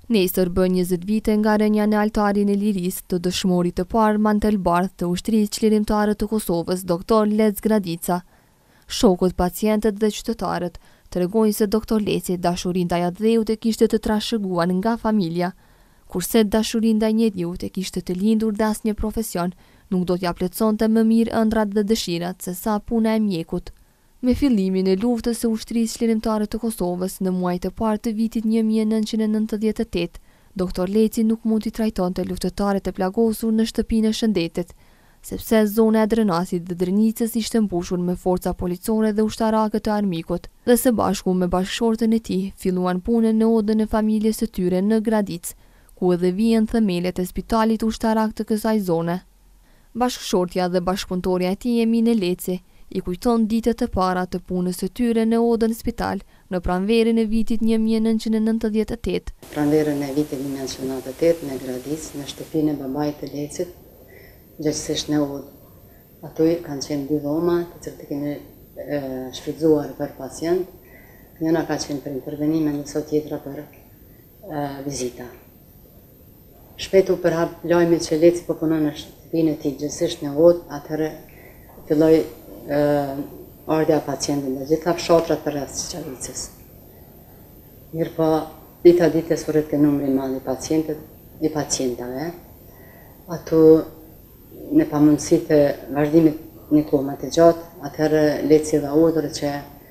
Nesër bën 20 vite nga rënja në altarin e lirisë të dëshmorit të parë mantelbardh të ushtrisë çlirimtare të Kosovës, doktor Lec Gradica. Shokët, pacientët dhe qytetarët tregojnë se doktor Leci dashurinë ndaj atë e kishte të trashëguar nga familja, kurse dashurinë ndaj njeriut e kishte të lindur dhe asnjë profesion nuk do t'ja plotësonte më mirë ëndrat dhe dëshirat se sa puna e mjekut. Me fillimin e luftës së ushtrisë çlirimtare të Kosovës në muajt e parë të vitit 1998, doktor Leci nuk mund t'i trajtonte luftëtarët e plagosur në shtëpinë e shëndetit, sepse zona e Drenasit dhe Drenicës ishte mbushur me forca policore dhe ushtarake të armikut, dhe së bashku me bashkëshortën e tij filluan punën në odën e familjes së tyre në Gradicë, ku edhe vjen themelet e spitalit ushtarak të kësaj zone. Bashkëshortja dhe bashkëpunëtorja e tij Emine Leci i kujton ditët e para të punës së tyre në odën spital në pranverën e vitit 1998. Pranverën e vitit 1998 në Gradicë, në shtëpinë e babait të Lecit, gjithsesi në odë. Aty kanë qenë dy dhoma, të cilët kemi shfrytzuar për pacient. Njëna ka qenë për intervenime, ndërsa tjetra për vizita. Shpetu përhap lajmi që Leci po punon në shtëpinë e tij, gjithsesi në odë, atëherë filloi ardha pacientin dhe gjitha fshatrat për rreth Çavicës. Mirë po, dita ditës rrit ke numri i madh i pacientave. Ato në pamundësi të vazhdimit një kohë të gjatë, atëherë Leci dha urdhër që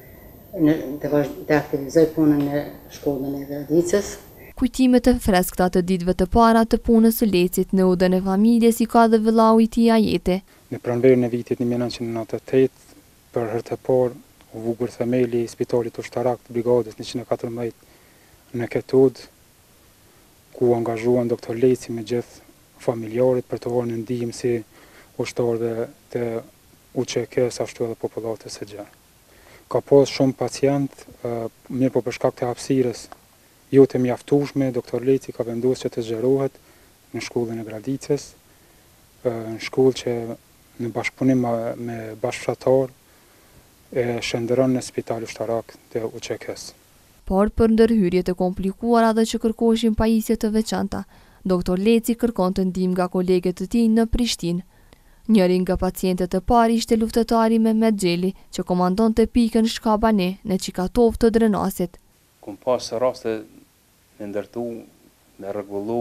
të aktivizoj punën në shkollën e Gradicës. Kujtimet e freskëta të ditëve të para të punës së Lecit në odën e familjes i ka dhe vëllau i tij Ajete. Në pranverën e vitit 1998, për herë të parë u vugur themeli i spitalit ushtarak të brigadës 114 në Ketud, ku angazhuan doktor Leci me gjithë familjarët për të marrë ndihmë si ushtarëve të UÇK-s ashtu edhe popullatës së gjerë. Ka pas shumë pacient, mirë po për shkak të hapësirës jo të mjaftueshme, doktor Leci ka vendosur që të zgjerohet në shkollën e Gradicës, në shkollë që në bashkëpunim me bashkëfshatar e shëndëron në spital ushtarak të UÇK-s. Por për ndërhyrjet e komplikuara dhe që kërkoshin pajisje të veçanta, doktor Leci kërkonte ndihmë nga kolegët e tij në Prishtinë. Njëri nga pacientët e parë ishte luftëtari Mehmet Xheli, që komandonte pikën Shkabane në Çikatov të Drenasit. Kum pas raste me ndërtu, me rregullu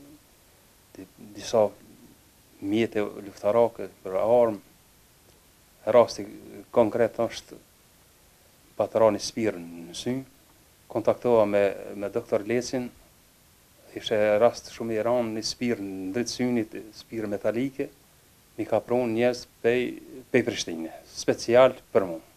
disa mjete luftarake për armë. Rasti konkret është patroni Spirën në sy. Kontaktova me doktor Lecin, ishte rast shumë i rëndë, një spirë në dritë synit, spirë metalike, mi ka prunë njerëz pej Prishtine, special për mu.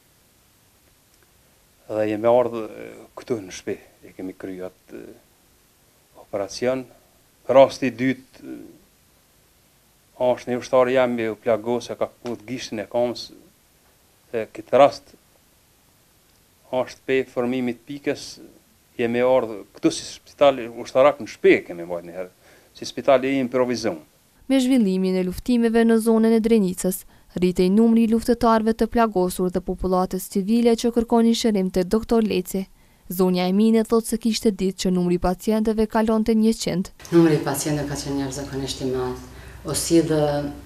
Dhe jemi ardhë këtu në shtëpi, e kemi kryer atë operacion. Rasti i dytë është një ushtar jam me u plagosë ka kaput gishtin e kamës. Këtë rast është pe formimit pikës, jemi ardhë këtu si spitali ushtarak në shtëpi kemi marrë një herë, si spitali i improvizum. Me zhvillimin e luftimeve në zonën e Drenicës, rritej numri i luftëtarëve të plagosur dhe popullatës civile që kërkonin shërim te doktor Leci. Zonja Emine thotë se kishte ditë që numri i pacientëve kalonte 100. Numri i pacientëve ka qenë jashtëzakonisht i madh, ose dhe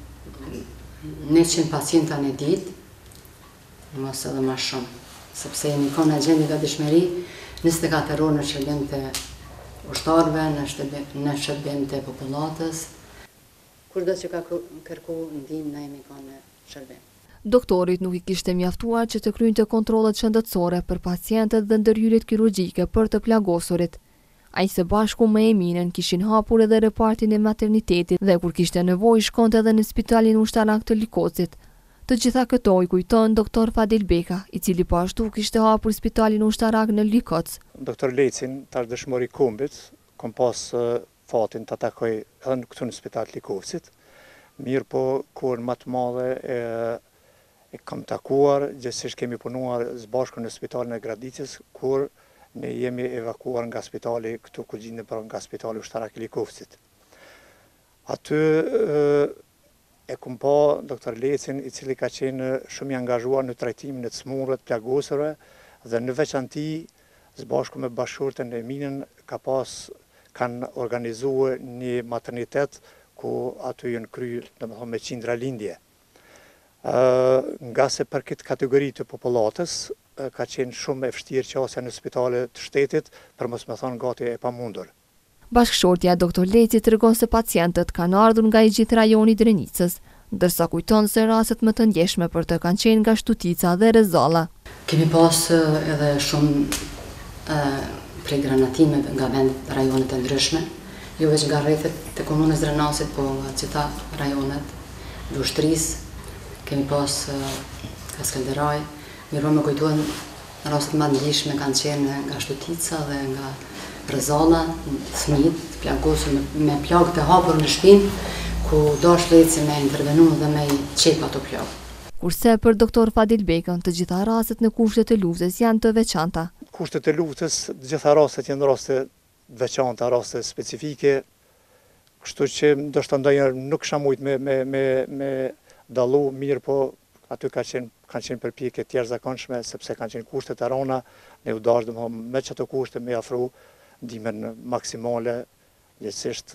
100 pacienta në ditë, mos edhe më shumë, sepse jemi kanë agjendi ka dëshmëri 24 orë në shërbim të ushtarëve, në shërbim të popullatës. Kurdo që ka kërku ndihmë, na jemi kanë në shërbim. Doktorit nuk i kishte mjaftuar që të kryente kontrollet shëndetësore për pacientët dhe ndërhyrjet kirurgjike për të plagosurit. Ai së bashku me Eminën kishin hapur edhe repartin e maternitetit dhe kur kishte nevojë shkonte edhe në spitalin ushtarak të Likocit. Të gjitha këto i kujton doktor Fadil Beka, i cili po ashtu kishte hapur spitalin ushtarak në Likoc. Doktor Lecin, tash dëshmori kombit, kom pas fatin të atakoj edhe këtu në spital Likocit. Mirë po, kur më të madhe e kam takuar, gjithsesi kemi punuar së bashku në spitalin e Gradicës, kur ne jemi evakuar nga spitali këtu ku gjendem nga spitali ushtarak i Likovcit. Aty e kum pa doktor Lecin, i cili ka qenë shumë i angazhuar në trajtimin e smurrëve, plagosurve dhe në veçanti së bashku me bashkëshortën e Eminën ka pas kanë organizuar një maternitet ku aty janë kryer, domethënë me qindra lindje. Nga se për këtë kategori të popullatës ka qenë shumë e vështirë qasja në spitale të shtetit, për mos me thonë gati e pamundur. Bashkëshortja Dr. Leci tregon se pacientët kanë ardhur nga i gjithë rajoni Drenicës, ndërsa kujton se rastet më të ndjeshme për të kanë qenë nga Shtutica dhe Rezalla. Kemi pas edhe shumë prej granatimeve nga vendet rajonet të ndryshme, jo veç nga rrethet të komunës Drenasit, po nga gjitha rajonet dhe ushtrisë. Kemi pas Kaskelderaj, mirë më kujtuan rastet më të ndjeshme kanë qenë nga Shtutica dhe nga Rezalla, fëmijët plagosur me plagë të hapur në shpinë, ku dash Leci me intervenu dhe me i qep ato plagë. Kurse për doktor Fadil Bekën, të gjitha rastet në kushtet e luftës janë të veçanta. Kushtet e luftës, të gjitha rastet janë raste veçanta, raste specifike, kështu që ndoshta ndonjëherë nuk kisha mujt me dallu mirë, po aty kanë qenë përpjekje të jashtëzakonshme sepse kanë qenë kushtet e rona, ne u dash domethënë me çato kushte me afru ndihmën maksimale, lehtësisht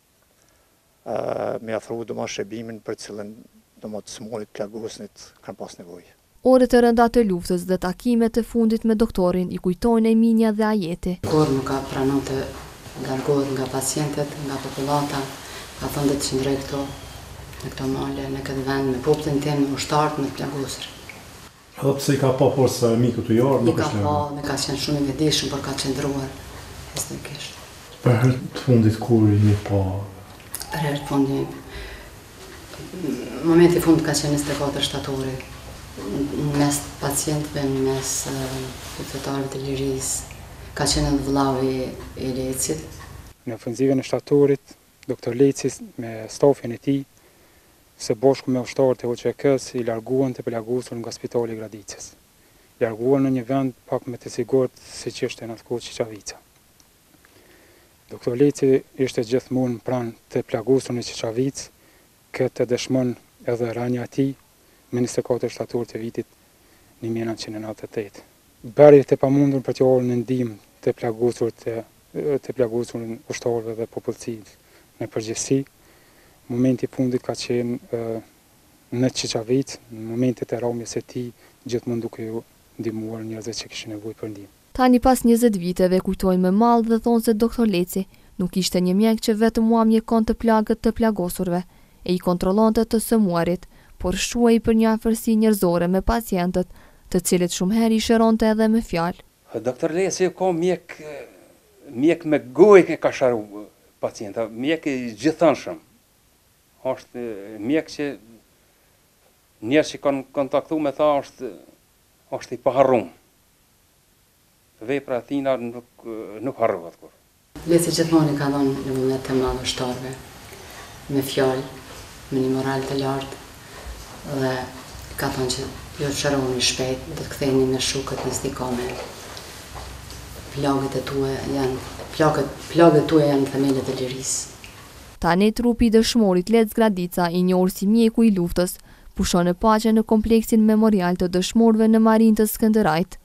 me afru domosht shërbimin për cilën domosht smunit plagosnit kanë pas nevojë. Orët e rënda të luftës dhe takimet e fundit me doktorin i kujtojnë Eminia dhe Ajeti. Kur nuk ka pranuar të largohet nga pacientët, nga popullata, ka thënë të qëndroj këto, në këto male, në këtë vend, me popullin tim, me ushtarët, me plagosur. Edhe pse i ka pa forsa miku të jarë, nuk është lënë. I ka qenë shumë i vetëdijshëm, por ka qëndruar besnikisht. Për herë të fundit kur i pa? Për herë të fundit, momenti i fundit ka qenë 24 shtatori, në mes pacientëve, në mes qytetarëve të lirisë, ka qenë edhe vëllau i Lecit. Në ofenzivën e shtatorit, Dr. Leci me stafin e tij, së bashku me ushtarët e OÇK-s i larguan të plagosur nga Spitali i Gradicës. Larguan në një vend pak më të sigurt siç ishte në atë kohë Çiçavica. Dr. Leci ishte gjithmonë pranë të plagosur në Çiçavicë, këtë dëshmon edhe rënia e tij me 24 shtator të vitit 1998. Bërjet e pamundur për të ardhur në ndihmë të plagosur ushtarëve dhe popullsisë në përgjithësi. Momenti i fundit ka qenë në Çiçavicë, në momentet e rrahjes së tij, gjithmonë duke u ndihmuar njerëzit që kishin nevojë për ndihmë. Tani pas 20 viteve kujtojnë me mall dhe thonë se Dr. Leci nuk ishte një mjek që vetëm u mjekon të plagët të plagosurve e i kontrollonte të sëmuarit, por shuaj për një afërsi njerëzore me pacientët, të cilët shumë herë i shëronte edhe me fjalë. Dr. Leci ka mjek me gojë që ka sharu pacienta, mjek i gjithënshëm. Është mjek që njerëz që kanë kontaktuar me ta është i paharruar. Vepra e tij nuk harrohet kur. Leci gjithmonë ka dhënë në vullnet të madh ushtarëve, me fjalë, me një moral të lartë, dhe ka thënë që jo të shëroni shpejt, do të ktheheni me shukët në stikome. Plagët tuaja janë themelët e lirisë. Tani trupi i dëshmorit Lec Gradica, i njohur si mjeku i luftës, pushon në paqe në kompleksin memorial të dëshmorëve në Marinë të Skënderajt.